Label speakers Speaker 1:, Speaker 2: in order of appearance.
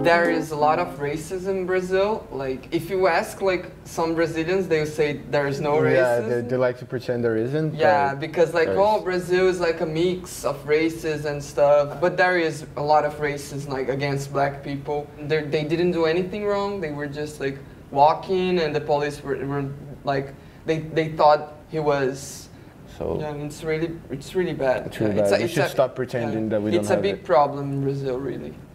Speaker 1: There is a lot of racism in Brazil. Like, if you ask like some Brazilians, they'll say there is no racism.
Speaker 2: Yeah, they like to pretend there isn't.
Speaker 1: Yeah, because like,
Speaker 2: there's-
Speaker 1: oh, Brazil is like a mix of races and stuff. But there is a lot of racism like against black people. They didn't do anything wrong. They were just like walking, and the police were like, they thought he was.
Speaker 2: So
Speaker 1: Yeah, it's really bad.
Speaker 2: it's really
Speaker 1: Yeah,
Speaker 2: bad. We should stop pretending that we don't
Speaker 1: It's
Speaker 2: have
Speaker 1: a big
Speaker 2: it.
Speaker 1: problem in Brazil, really.